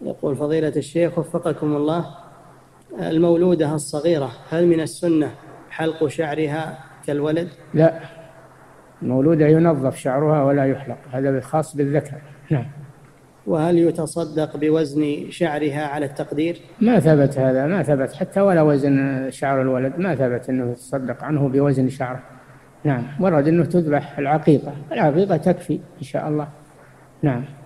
يقول فضيلة الشيخ وفقكم الله، المولودة الصغيرة هل من السنة حلق شعرها كالولد؟ لا، المولودة ينظف شعرها ولا يحلق، هذا خاص بالذكر. نعم. وهل يتصدق بوزن شعرها على التقدير؟ ما ثبت هذا، ما ثبت حتى ولا وزن شعر الولد، ما ثبت أنه يتصدق عنه بوزن شعره. نعم، ورد أنه تذبح العقيقة، العقيقة تكفي إن شاء الله. نعم.